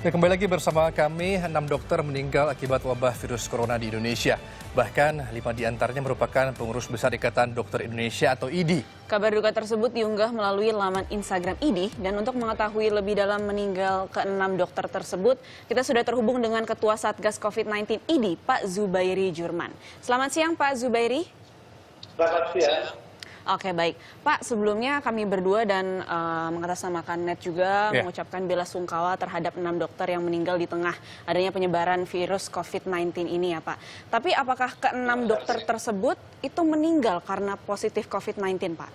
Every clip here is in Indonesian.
Ya, kembali lagi bersama kami, 6 dokter meninggal akibat wabah virus corona di Indonesia. Bahkan 5 diantaranya merupakan pengurus besar Ikatan Dokter Indonesia atau IDI. Kabar duka tersebut diunggah melalui laman Instagram IDI, dan untuk mengetahui lebih dalam meninggal ke-6 dokter tersebut, kita sudah terhubung dengan Ketua Satgas COVID-19 IDI, Pak Zubairi Jurman. Selamat siang, Pak Zubairi. Selamat siang. Oke, baik. Pak, sebelumnya kami berdua dan mengatasnamakan NET juga mengucapkan bela sungkawa terhadap 6 dokter yang meninggal di tengah adanya penyebaran virus COVID-19 ini ya, Pak. Tapi apakah ke-6 dokter tersebut itu meninggal karena positif COVID-19, Pak?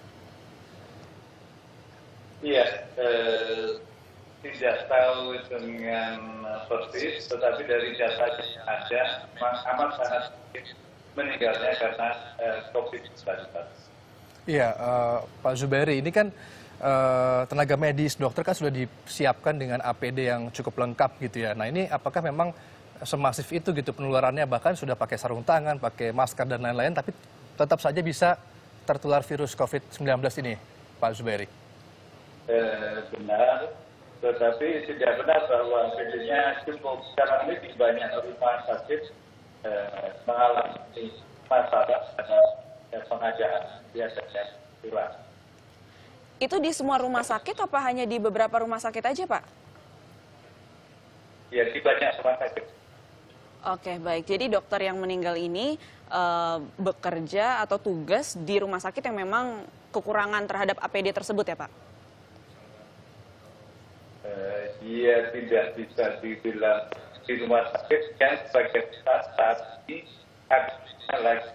Iya, tidak tahu dengan persis, tetapi dari data yang ada, amat sangat meninggalnya karena COVID-19. Iya, Pak Zubairi, ini kan tenaga medis dokter kan sudah disiapkan dengan APD yang cukup lengkap gitu ya. Nah, ini apakah memang semasif itu gitu penularannya, bahkan sudah pakai sarung tangan, pakai masker dan lain-lain, tapi tetap saja bisa tertular virus COVID-19 ini, Pak Zubairi? Benar, tetapi tidak benar bahwa APD-nya cukup. Sekarang ini di banyak rumah sakit mengalami masalah pengadaan biasanya kurang. Itu di semua rumah sakit apa hanya di beberapa rumah sakit aja, Pak? Ya, di banyak rumah sakit. Oke, baik. Jadi dokter yang meninggal ini bekerja atau tugas di rumah sakit yang memang kekurangan terhadap APD tersebut ya, Pak? Iya, tidak bisa dibilang di rumah sakit yang sebagai saat ini ada lagi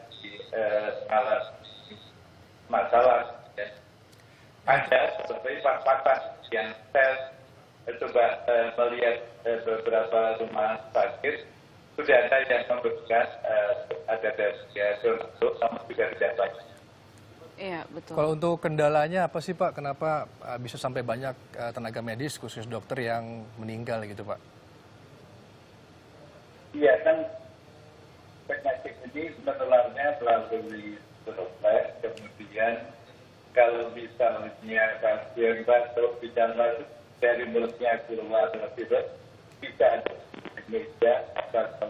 masalah. Ya. Ada seperti fakta yang saya coba melihat beberapa rumah sakit, sudah ada yang memberikan ada dari donor, namun juga tidak banyak. Iya, betul. Kalau untuk kendalanya apa sih, Pak? Kenapa bisa sampai banyak tenaga medis khusus dokter yang meninggal gitu, Pak? Iya, kan penyakit ini menularnya melalui droplet, kemudian kalau misalnya pasien batuk bisa masuk dari mulutnya keluar virus, bisa ada meja atau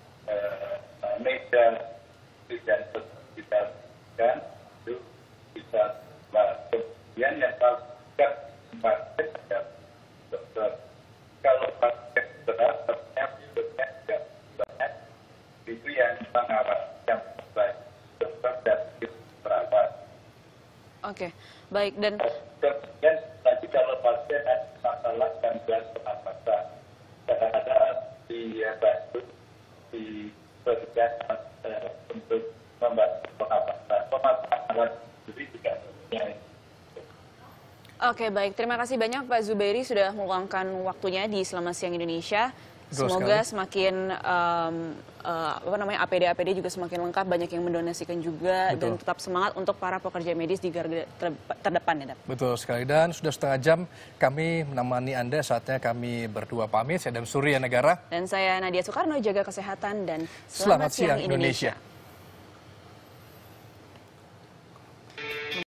meja tidak kita kan itu bisa masuk. Kemudian yang paling pasien ada dokter. Kalau pasien berat, virusnya tidak banyak. Itu yang mengawal yang baik dokter dan perawat. Oke, baik. Dan kemudian nanti kalau pasien ada masalah gangguan pernapasan, kadang-kadang dibantu diberikan untuk membantu pernapasan. Pemasaran sendiri juga punya. Oke, baik. Terima kasih banyak Pak Zubairi sudah meluangkan waktunya di Selamat Siang Indonesia. Semoga semakin APD juga semakin lengkap, banyak yang mendonasikan juga. Betul. Dan tetap semangat untuk para pekerja medis di garda terdepan ya, Dap. Betul sekali, dan sudah setengah jam kami menemani Anda, saatnya kami berdua pamit. Saya Adam Surya Negara. Dan saya Nadia Soekarno, jaga kesehatan dan Selamat Siang Indonesia.